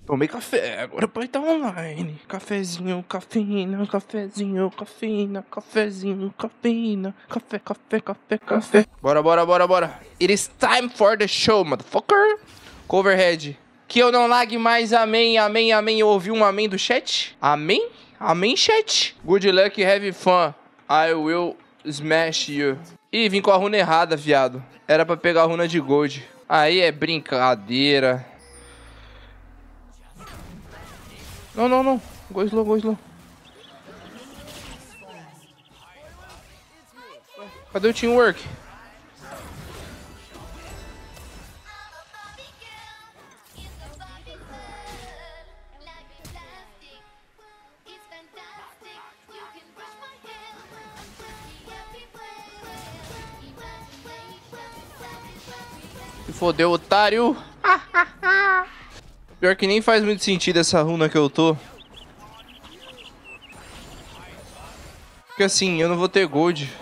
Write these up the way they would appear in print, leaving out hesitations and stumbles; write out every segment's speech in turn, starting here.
Tomei café, agora o pai tá online. Cafezinho, cafeína, cafezinho, cafeína, cafezinho, cafeína, café. Bora. It is time for the show, motherfucker. Coverhead. Que eu não lague mais, amém. Eu ouvi um amém do chat? Amém? Amém, chat? Good luck, have fun. I will smash you. Ih, vim com a runa errada, viado. Era pra pegar a runa de gold. Aí é brincadeira. Não. Go slow. Cadê o teamwork? Se fodeu, otário. Pior que nem faz muito sentido essa runa que eu tô. Porque assim, eu não vou ter gold.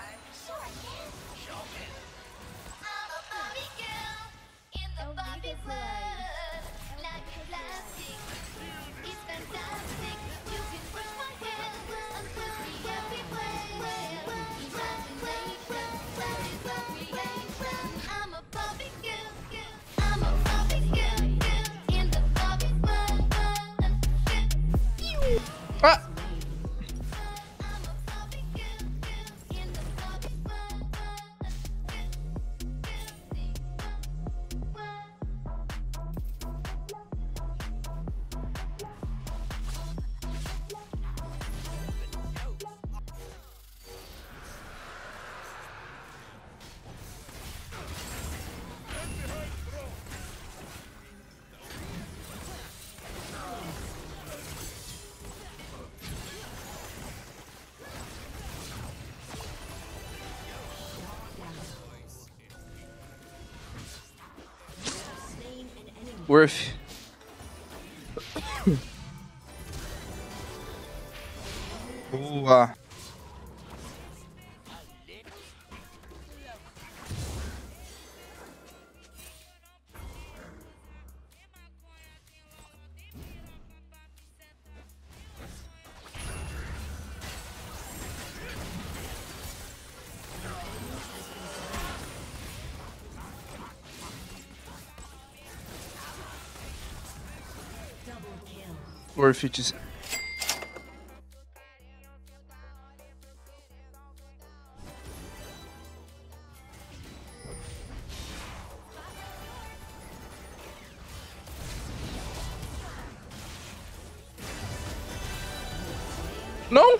Ah! Worth. Boa. Worth it. Não!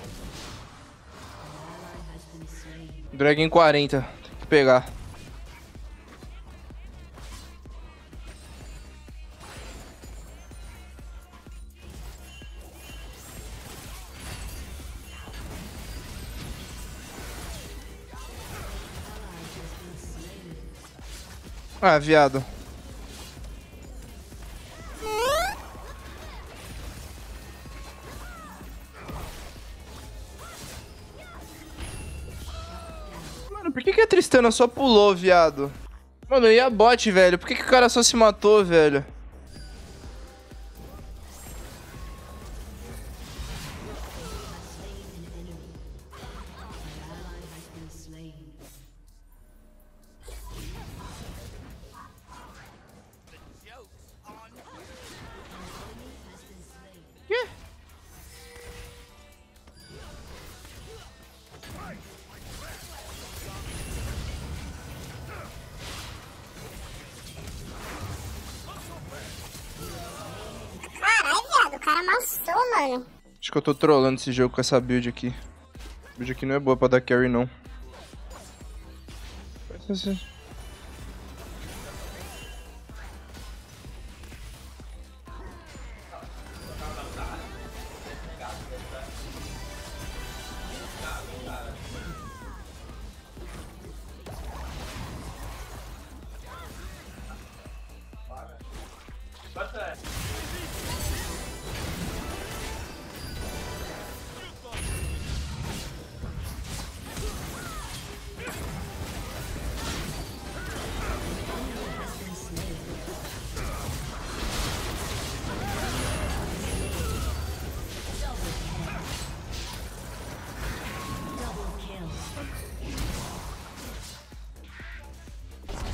Dragon 40. Tem que pegar. Ah, viado. Mano, por que a Tristana só pulou, viado? Mano, e a bot, velho? Por que o cara só se matou, velho? Quê? Caralho, viado, o cara amassou, mano. Acho que eu tô trollando esse jogo com essa build aqui. A build aqui não é boa pra dar carry, não.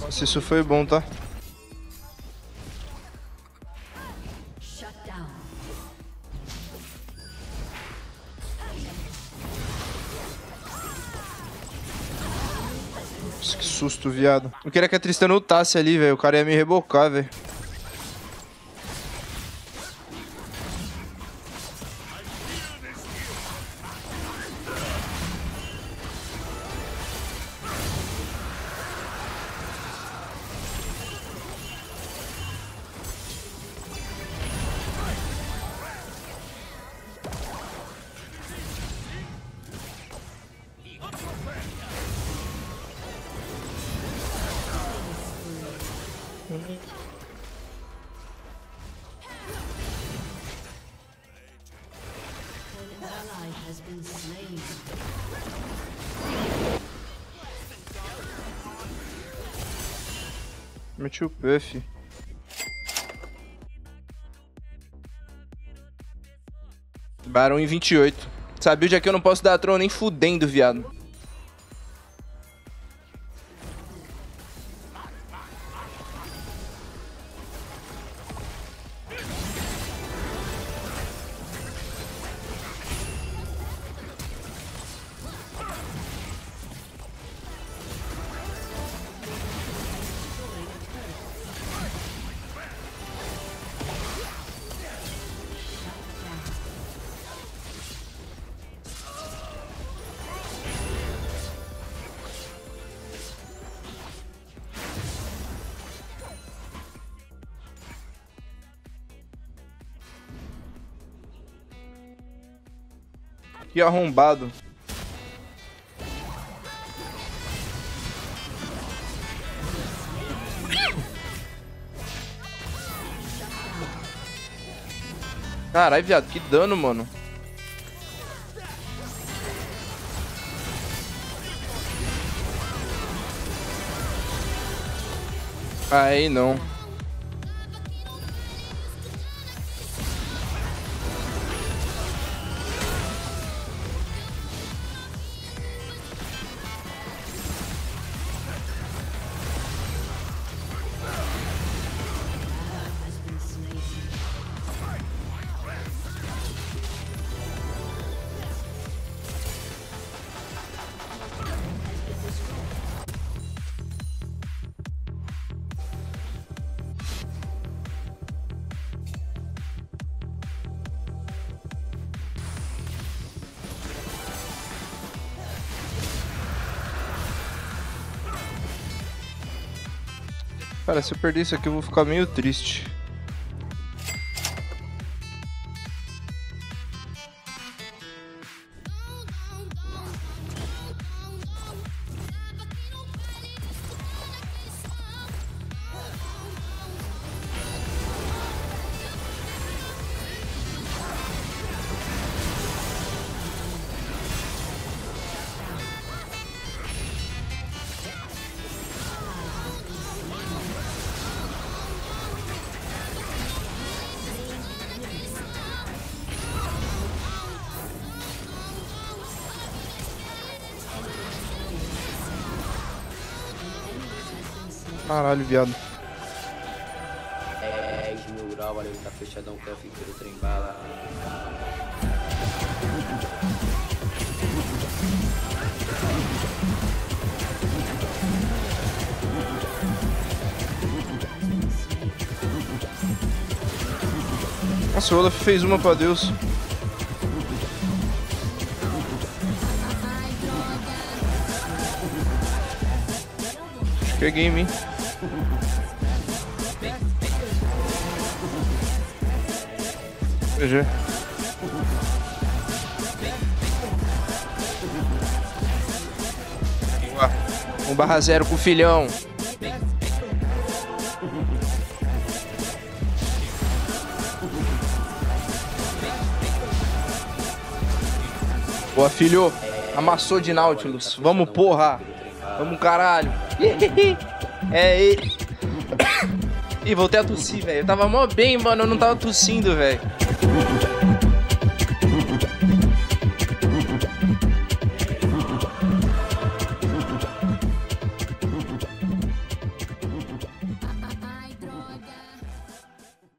Nossa, isso foi bom, tá? Nossa, que susto, viado. Eu queria que a Tristana lutasse ali, velho. O cara ia me rebocar, velho. Meti o puff. Barão em 28. Essa build aqui eu não posso dar troll nem fudendo, viado. Que arrombado. Caralho, viado, que dano, mano. Aí não. Cara, se eu perder isso aqui eu vou ficar meio triste. Caralho, viado. 10.000 grau, valeu, tá fechadão, que é o do trem bala. Nossa, o Olaf fez uma pra Deus. Peguei em mim. GG. Boa. 1/0 com o filhão. Boa, filho. Amassou de Nautilus. Vamos, porra. Vamos, caralho. É ele. Ih, voltei a tossir, velho. Eu tava mó bem, mano. Eu não tava tossindo, velho.